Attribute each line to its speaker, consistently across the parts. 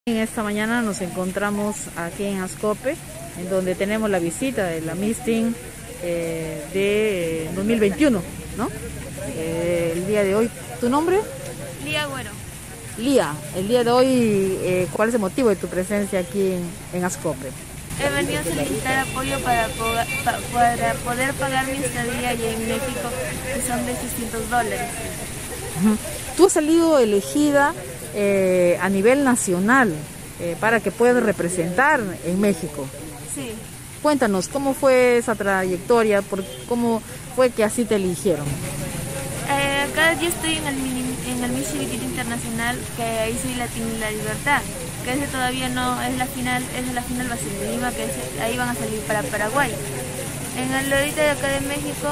Speaker 1: En esta mañana nos encontramos aquí en Ascope, en donde tenemos la visita de la Meeting de 2021, ¿no? El día de hoy, ¿tu nombre?
Speaker 2: Lía Güero.
Speaker 1: Lía, el día de hoy, ¿cuál es el motivo de tu presencia aquí en Ascope?
Speaker 2: He venido a solicitar apoyo para poder pagar mi estadía allá en México, que son de $600.
Speaker 1: Tú has salido elegida a nivel nacional para que puedas representar en México.
Speaker 2: Sí.
Speaker 1: Cuéntanos, ¿cómo fue esa trayectoria? ¿Cómo fue que así te eligieron?
Speaker 2: Acá yo estoy en el Miss Chiquitita Internacional, que ahí soy la Libertad, que ese todavía no es la final, es la final Brasil de Lima, que ahí van a salir para Paraguay. En el ahorita de acá de México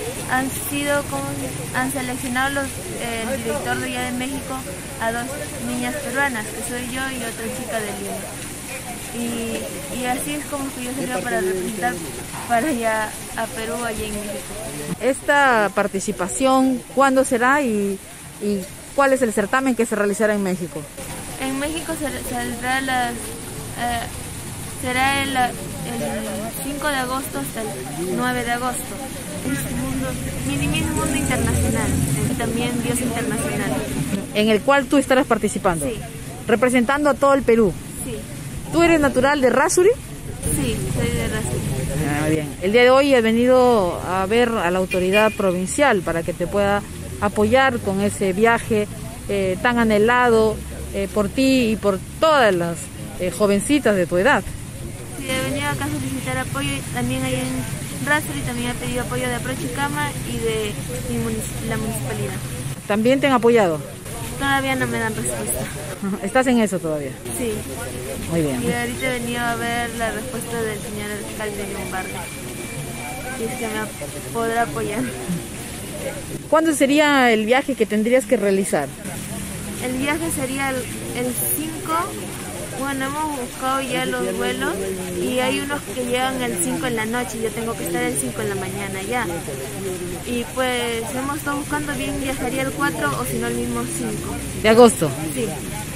Speaker 2: han seleccionado el director de allá de México a dos niñas peruanas, que soy yo y otra chica de Lima. Y así es como que yo salgo para representar para allá a Perú, allá en México.
Speaker 1: Esta participación, ¿cuándo será y cuál es el certamen que se realizará en México?
Speaker 2: En México saldrá será el 5 de agosto hasta el 9 de agosto. Es Miss Mundo Internacional, y también Dios Internacional.
Speaker 1: En el cual tú estarás participando.
Speaker 2: Sí.
Speaker 1: Representando a todo el Perú.
Speaker 2: Sí.
Speaker 1: ¿Tú eres natural de Errázuriz?
Speaker 2: Sí, soy de Errázuriz.
Speaker 1: Bien. El día de hoy he venido a ver a la autoridad provincial para que te pueda apoyar con ese viaje tan anhelado por ti y por todas las jovencitas de tu edad.
Speaker 2: Sí, he venido acá a solicitar apoyo, también hay en Errázuriz, también he pedido apoyo de Aprochicama y de la municipalidad.
Speaker 1: ¿También te han apoyado?
Speaker 2: Todavía no me dan respuesta.
Speaker 1: ¿Estás en eso todavía?
Speaker 2: Sí.
Speaker 1: Muy bien.
Speaker 2: Y ahorita he venido a ver la respuesta del señor alcalde John Vargas, si es que me podrá apoyar.
Speaker 1: ¿Cuándo sería el viaje que tendrías que realizar?
Speaker 2: El viaje sería el 5, bueno, hemos buscado ya los vuelos y hay unos que llegan el 5 en la noche y yo tengo que estar el 5 en la mañana ya. Y pues hemos estado buscando bien, viajaría el 4 o si no el mismo 5.
Speaker 1: ¿De agosto?
Speaker 2: Sí.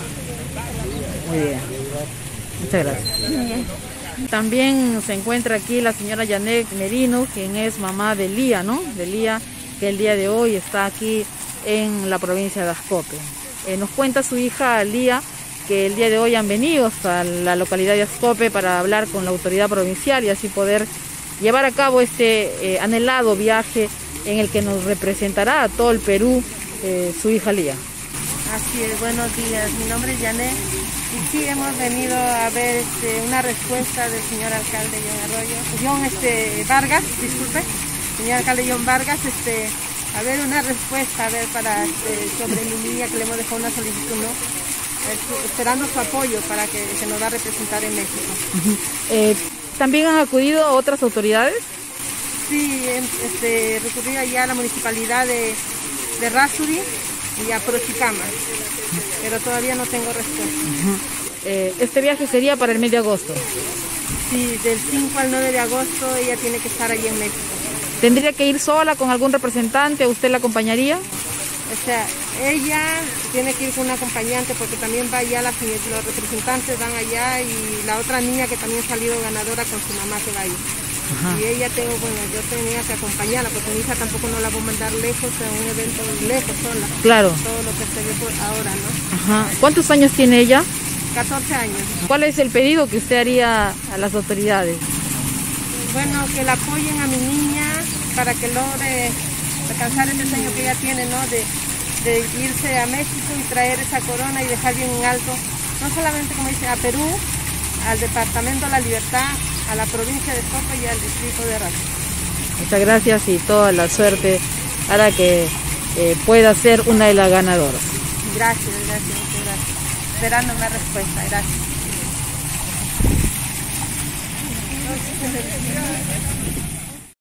Speaker 1: Muy bien. Muchas gracias.
Speaker 2: Bien.
Speaker 1: También se encuentra aquí la señora Janet Merino, quien es mamá de Lía, ¿no? De Lía, que el día de hoy está aquí en la provincia de Ascope. Nos cuenta su hija Lía que el día de hoy han venido hasta la localidad de Ascope para hablar con la autoridad provincial y así poder llevar a cabo este anhelado viaje en el que nos representará a todo el Perú su hija Lía.
Speaker 3: Así es, buenos días, mi nombre es Janet y sí hemos venido a ver una respuesta del señor alcalde Vargas, disculpe, señor alcalde John Vargas, a ver una respuesta, a ver sobre mi niña que le hemos dejado una solicitud, ¿no? Esperando su apoyo para que se nos va a representar en México.
Speaker 1: ¿También han acudido otras autoridades?
Speaker 3: Sí, recurrí allá a la municipalidad de Errázuriz y a Aprochicama, pero todavía no tengo respuesta.
Speaker 1: Este viaje sería para el mes de agosto.
Speaker 3: Sí, del 5 al 9 de agosto ella tiene que estar allí en México.
Speaker 1: ¿Tendría que ir sola con algún representante? ¿Usted la acompañaría?
Speaker 3: O sea, ella tiene que ir con un acompañante porque también va allá, los representantes van allá y la otra niña que también ha salido ganadora con su mamá se va a ir. Ajá. Y ella yo tenía que acompañarla porque mi hija tampoco no la voy a mandar lejos a un evento lejos sola.
Speaker 1: Claro.
Speaker 3: Todo lo que se ve por ahora, ¿no?
Speaker 1: Ajá. ¿Cuántos años tiene ella?
Speaker 3: 14 años.
Speaker 1: ¿Cuál es el pedido que usted haría a las autoridades?
Speaker 3: Bueno, que la apoyen a mi niña para que logre alcanzar ese sueño que ella tiene, ¿no? De irse a México y traer esa corona y dejar bien en alto, no solamente, como dice, a Perú, al departamento de La Libertad, a la provincia de Ascope y al distrito de Errázuriz.
Speaker 1: Muchas gracias y toda la suerte para que pueda ser una de las ganadoras.
Speaker 3: Gracias, muchas gracias. Esperando una respuesta, gracias.